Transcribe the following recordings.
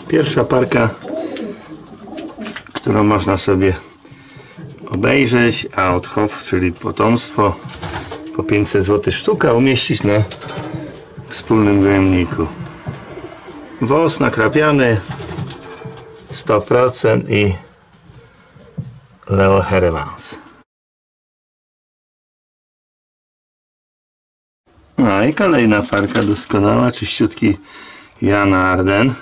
Pierwsza parka, którą można sobie obejrzeć, Outhof, czyli potomstwo, po 500 zł sztuka, umieścić na wspólnym gojemniku. Włos nakrapiany 100% i Leo Heremans. No i kolejna parka doskonała, czyściutki Jan Arden.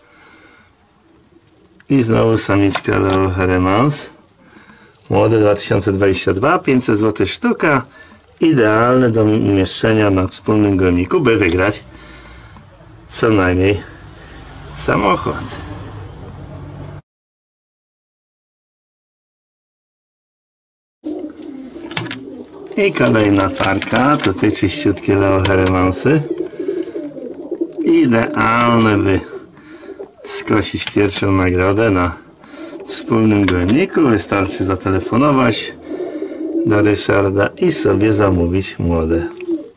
I znowu samiczka Leo Heremans. Młode 2022, 500 zł sztuka. Idealne do umieszczenia na wspólnym gojemniku, by wygrać co najmniej samochód. I kolejna parka, to te czyściutkie Leo Heremansy. Idealne, by skosić pierwszą nagrodę na wspólnym gojemniku. Wystarczy zatelefonować do Ryszarda i sobie zamówić młode.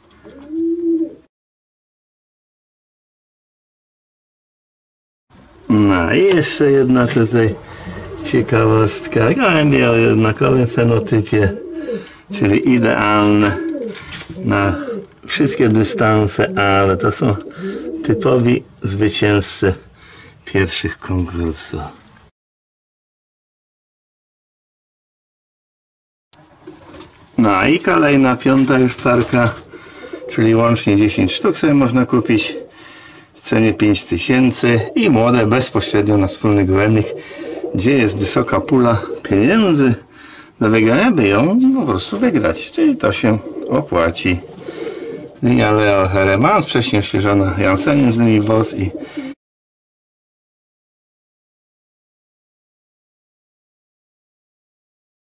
No i jeszcze jedna tutaj ciekawostka. Gołębie o jednakowym fenotypie, czyli idealne na wszystkie dystanse, ale to są typowi zwycięzcy pierwszych konkursów. No i kolejna, piąta już parka, czyli łącznie 10 sztuk sobie można kupić w cenie 5000 i młode bezpośrednio na wspólny gojemnik, gdzie jest wysoka pula pieniędzy do wygrania, by ją po prostu wygrać, czyli to się opłaci. Linia Leo Heremans, wcześniej oświeżona Janseniem z linii Włos i